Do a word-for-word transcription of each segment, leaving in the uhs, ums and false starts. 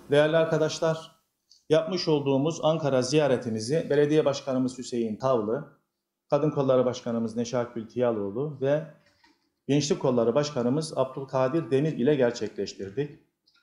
Değerli arkadaşlar, yapmış olduğumuz Ankara ziyaretimizi Belediye Başkanımız Hüseyin Tavlı, Kadın Kolları Başkanımız Neşat Gül Tiyaloğlu ve Gençlik Kolları Başkanımız Abdülkadir Demir ile gerçekleştirdik.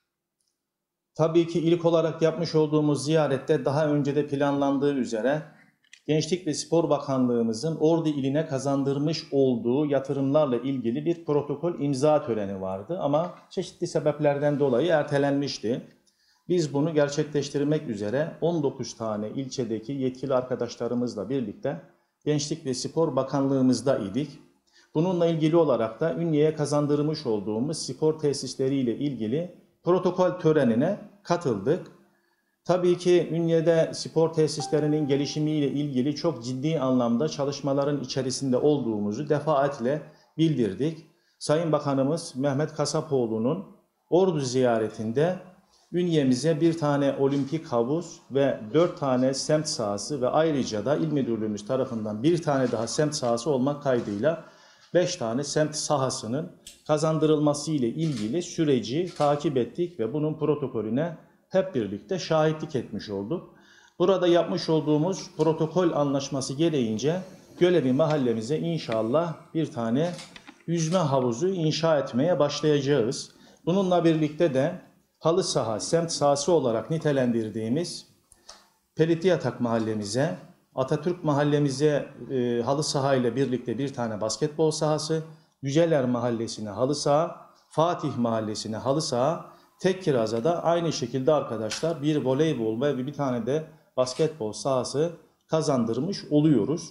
Tabii ki ilk olarak yapmış olduğumuz ziyarette daha önce de planlandığı üzere Gençlik ve Spor Bakanlığımızın Ordu iline kazandırmış olduğu yatırımlarla ilgili bir protokol imza töreni vardı ama çeşitli sebeplerden dolayı ertelenmişti. Biz bunu gerçekleştirmek üzere on dokuz tane ilçedeki yetkili arkadaşlarımızla birlikte Gençlik ve Spor Bakanlığımızda idik. Bununla ilgili olarak da Ünye'ye kazandırmış olduğumuz spor tesisleriyle ilgili protokol törenine katıldık. Tabii ki Ünye'de spor tesislerinin gelişimiyle ilgili çok ciddi anlamda çalışmaların içerisinde olduğumuzu defaatle bildirdik. Sayın Bakanımız Mehmet Kasapoğlu'nun Ordu ziyaretinde Ünye'mize bir tane olimpik havuz ve dört tane semt sahası ve ayrıca da İl Müdürlüğümüz tarafından bir tane daha semt sahası olmak kaydıyla beş tane semt sahasının kazandırılması ile ilgili süreci takip ettik ve bunun protokolüne hep birlikte şahitlik etmiş olduk. Burada yapmış olduğumuz protokol anlaşması gereğince Gölevi mahallemize inşallah bir tane yüzme havuzu inşa etmeye başlayacağız. Bununla birlikte de halı saha, semt sahası olarak nitelendirdiğimiz Pelitiyatak mahallemize, Atatürk mahallemize e, halı saha ile birlikte bir tane basketbol sahası, Yüceler mahallesine halı saha, Fatih mahallesine halı saha, Tekkiraz'a da aynı şekilde arkadaşlar bir voleybol ve bir tane de basketbol sahası kazandırmış oluyoruz.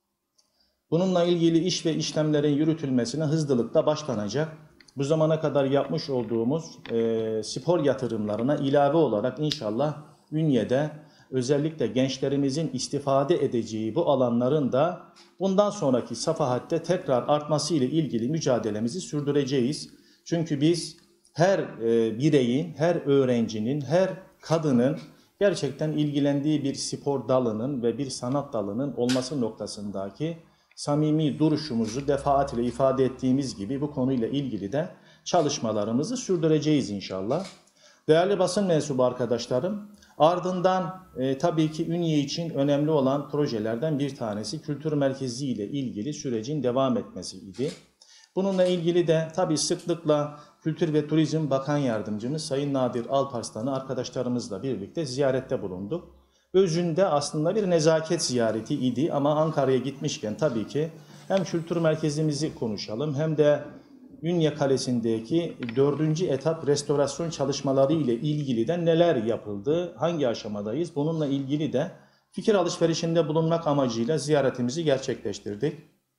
Bununla ilgili iş ve işlemlerin yürütülmesine hızlılıkla başlanacak. Bu zamana kadar yapmış olduğumuz e, spor yatırımlarına ilave olarak inşallah Ünye'de özellikle gençlerimizin istifade edeceği bu alanların da bundan sonraki safahatte tekrar artması ile ilgili mücadelemizi sürdüreceğiz. Çünkü biz her e, bireyin, her öğrencinin, her kadının gerçekten ilgilendiği bir spor dalının ve bir sanat dalının olması noktasındaki samimi duruşumuzu defaatle ifade ettiğimiz gibi bu konuyla ilgili de çalışmalarımızı sürdüreceğiz inşallah. Değerli basın mensubu arkadaşlarım, ardından e, tabii ki Ünye için önemli olan projelerden bir tanesi kültür merkezi ile ilgili sürecin devam etmesiydi. Bununla ilgili de tabii sıklıkla Kültür ve Turizm Bakan Yardımcımız Sayın Nadir Alparslan'ı arkadaşlarımızla birlikte ziyarette bulunduk. Özünde aslında bir nezaket ziyareti idi ama Ankara'ya gitmişken tabii ki hem kültür merkezimizi konuşalım hem de Ünye Kalesi'ndeki dördüncü etap restorasyon çalışmaları ile ilgili de neler yapıldı, hangi aşamadayız bununla ilgili de fikir alışverişinde bulunmak amacıyla ziyaretimizi gerçekleştirdik.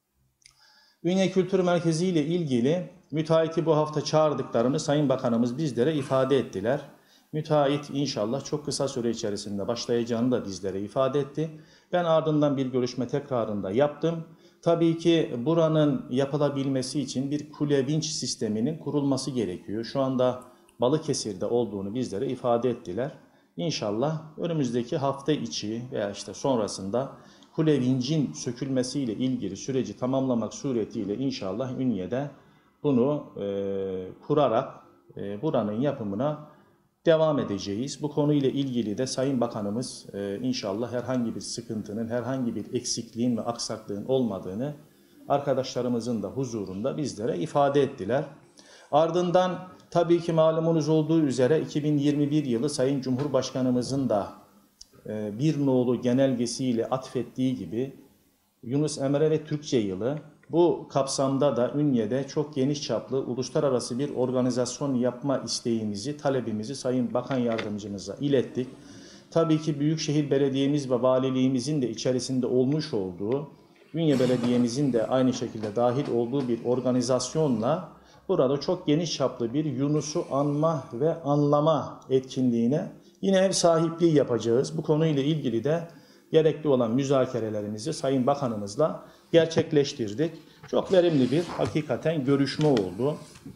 Ünye Kültür Merkezi ile ilgili müteahhiti bu hafta çağırdıklarını Sayın Bakanımız bizlere ifade ettiler. Müteahhit inşallah çok kısa süre içerisinde başlayacağını da bizlere ifade etti. Ben ardından bir görüşme tekrarında yaptım. Tabii ki buranın yapılabilmesi için bir kule vinç sisteminin kurulması gerekiyor. Şu anda Balıkesir'de olduğunu bizlere ifade ettiler. İnşallah önümüzdeki hafta içi veya işte sonrasında kule vincin sökülmesiyle ilgili süreci tamamlamak suretiyle inşallah Ünye'de bunu e, kurarak e, buranın yapımına devam edeceğiz. Bu konuyla ilgili de Sayın Bakanımız e, inşallah herhangi bir sıkıntının, herhangi bir eksikliğin ve aksaklığın olmadığını arkadaşlarımızın da huzurunda bizlere ifade ettiler. Ardından tabii ki malumunuz olduğu üzere iki bin yirmi bir yılı Sayın Cumhurbaşkanımızın da e, bir nolu genelgesiyle atfettiği gibi Yunus Emre ve Türkçe yılı. Bu kapsamda da Ünye'de çok geniş çaplı uluslararası bir organizasyon yapma isteğimizi, talebimizi Sayın Bakan Yardımcımıza ilettik. Tabii ki Büyükşehir Belediye'miz ve Valiliğimizin de içerisinde olmuş olduğu, Ünye Belediye'mizin de aynı şekilde dahil olduğu bir organizasyonla burada çok geniş çaplı bir Yunus'u anma ve anlama etkinliğine yine ev sahipliği yapacağız. Bu konuyla ilgili de gerekli olan müzakerelerimizi Sayın Bakanımızla gerçekleştirdik. Çok verimli bir hakikaten görüşme oldu.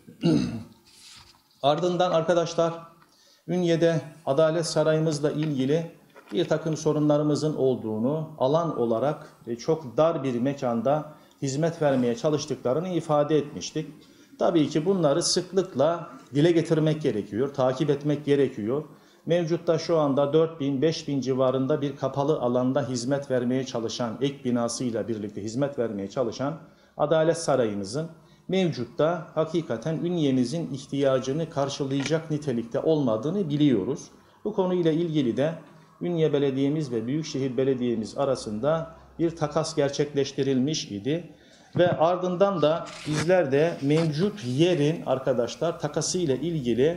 Ardından arkadaşlar Ünye'de Adalet Sarayımızla ilgili bir takım sorunlarımızın olduğunu, alan olarak çok dar bir mekanda hizmet vermeye çalıştıklarını ifade etmiştik. Tabii ki bunları sıklıkla dile getirmek gerekiyor, takip etmek gerekiyor. Mevcutta şu anda dört bin beş bin civarında bir kapalı alanda hizmet vermeye çalışan, ek binasıyla birlikte hizmet vermeye çalışan Adalet Sarayımızın mevcutta hakikaten Ünye'mizin ihtiyacını karşılayacak nitelikte olmadığını biliyoruz. Bu konuyla ilgili de Ünye Belediye'miz ve Büyükşehir Belediye'miz arasında bir takas gerçekleştirilmiş idi. Ve ardından da bizler de mevcut yerin arkadaşlar takası ile ilgili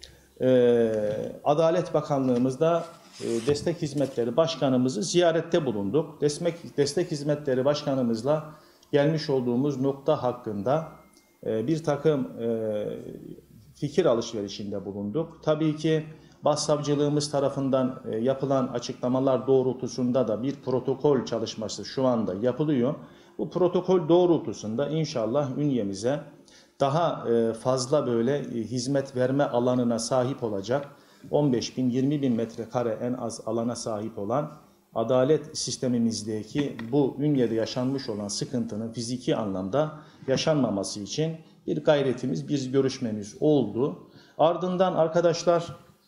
e, Adalet Bakanlığımızda e, Destek Hizmetleri Başkanımızı ziyarette bulunduk. Destek, Destek Hizmetleri Başkanımızla gelmiş olduğumuz nokta hakkında e, bir takım e, fikir alışverişinde bulunduk. Tabii ki Başsavcılığımız tarafından e, yapılan açıklamalar doğrultusunda da bir protokol çalışması şu anda yapılıyor. Bu protokol doğrultusunda inşallah Ünye'mize daha e, fazla böyle e, hizmet verme alanına sahip olacak on beş bin yirmi bin metrekare en az alana sahip olan adalet sistemimizdeki bu Ünye'de yaşanmış olan sıkıntının fiziki anlamda yaşanmaması için bir gayretimiz, bir görüşmemiz oldu. Ardından arkadaşlar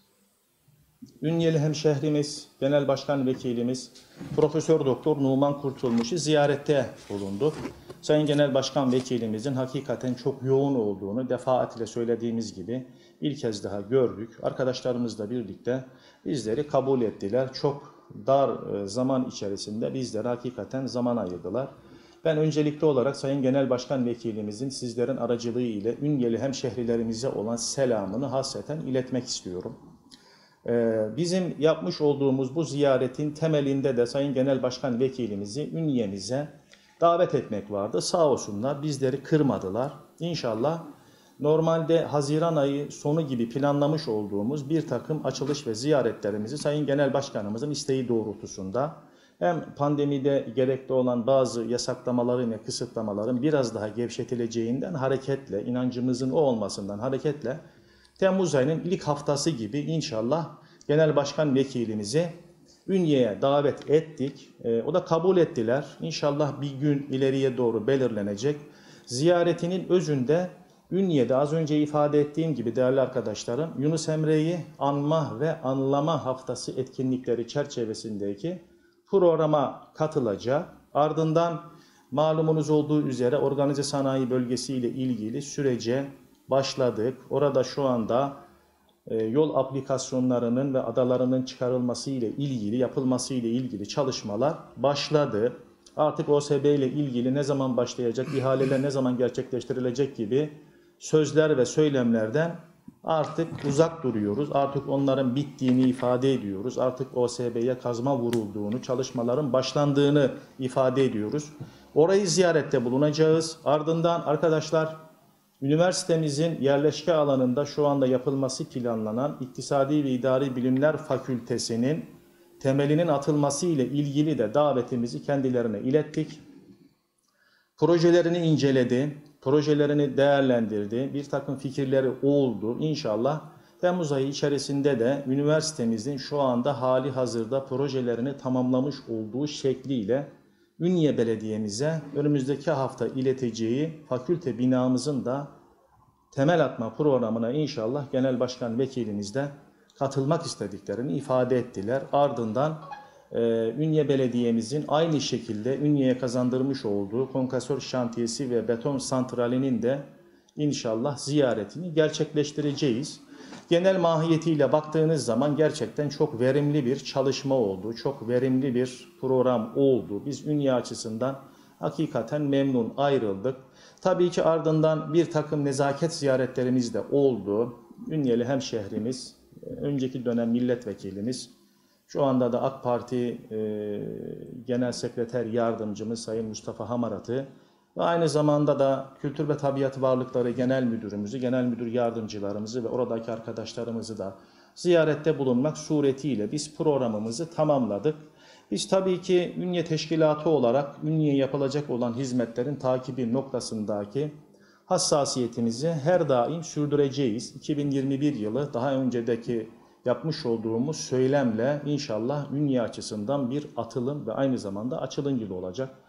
Ünyeli hemşehrimiz, Genel Başkan Vekilimiz Profesör Doktor Numan Kurtulmuş'u ziyarette bulunduk. Sayın Genel Başkan Vekilimizin hakikaten çok yoğun olduğunu defaatle söylediğimiz gibi bir kez daha gördük. Arkadaşlarımızla birlikte bizleri kabul ettiler. Çok dar zaman içerisinde bizlere hakikaten zaman ayırdılar. Ben öncelikli olarak Sayın Genel Başkan Vekilimizin sizlerin aracılığı ile Ünyeli hemşehrilerimize olan selamını hasreten iletmek istiyorum. Bizim yapmış olduğumuz bu ziyaretin temelinde de Sayın Genel Başkan Vekilimizi Ünye'mize davet etmek vardı. Sağ olsunlar bizleri kırmadılar. İnşallah normalde Haziran ayı sonu gibi planlamış olduğumuz bir takım açılış ve ziyaretlerimizi Sayın Genel Başkanımızın isteği doğrultusunda hem pandemide gerekli olan bazı yasaklamaların ve kısıtlamaların biraz daha gevşetileceğinden hareketle, inancımızın o olmasından hareketle Temmuz ayının ilk haftası gibi inşallah Genel Başkan Vekilimizi Ünye'ye davet ettik. E, o da kabul ettiler. İnşallah bir gün ileriye doğru belirlenecek. Ziyaretinin özünde Ünye'de az önce ifade ettiğim gibi değerli arkadaşlarım Yunus Emre'yi anma ve anlama haftası etkinlikleri çerçevesindeki programa katılacak. Ardından malumunuz olduğu üzere organize sanayi bölgesiyle ilgili sürece başladık. Orada şu anda e, yol aplikasyonlarının ve adalarının çıkarılması ile ilgili, yapılması ile ilgili çalışmalar başladı. Artık O S B ile ilgili ne zaman başlayacak, ihaleler ne zaman gerçekleştirilecek gibi sözler ve söylemlerden artık uzak duruyoruz. Artık onların bittiğini ifade ediyoruz. Artık O S B'ye kazma vurulduğunu, çalışmaların başlandığını ifade ediyoruz. Orayı ziyarette bulunacağız. Ardından arkadaşlar üniversitemizin yerleşke alanında şu anda yapılması planlanan İktisadi ve İdari Bilimler Fakültesinin temelinin atılması ile ilgili de davetimizi kendilerine ilettik. Projelerini inceledi, projelerini değerlendirdi, bir takım fikirleri oldu. İnşallah Temmuz ayı içerisinde de üniversitemizin şu anda hali hazırda projelerini tamamlamış olduğu şekliyle Ünye Belediye'mize önümüzdeki hafta ileteceği fakülte binamızın da temel atma programına inşallah Genel Başkan Vekilimiz de katılmak istediklerini ifade ettiler. Ardından e, Ünye Belediye'mizin aynı şekilde Ünye'ye kazandırmış olduğu konkasör şantiyesi ve beton santralinin de inşallah ziyaretini gerçekleştireceğiz. Genel mahiyetiyle baktığınız zaman gerçekten çok verimli bir çalışma oldu. Çok verimli bir program oldu. Biz Ünye açısından hakikaten memnun ayrıldık. Tabii ki ardından bir takım nezaket ziyaretlerimiz de oldu. Ünyeli hemşehrimiz, önceki dönem milletvekilimiz, şu anda da AK Parti e, Genel Sekreter Yardımcımız Sayın Mustafa Hamarat'ı ve aynı zamanda da Kültür ve Tabiat Varlıkları Genel Müdürümüzü, Genel Müdür Yardımcılarımızı ve oradaki arkadaşlarımızı da ziyarette bulunmak suretiyle biz programımızı tamamladık. Biz tabii ki Ünye Teşkilatı olarak Ünye'ye yapılacak olan hizmetlerin takibi noktasındaki hassasiyetimizi her daim sürdüreceğiz. iki bin yirmi bir yılı daha öncedeki yapmış olduğumuz söylemle inşallah Ünye açısından bir atılım ve aynı zamanda açılım yılı olacak.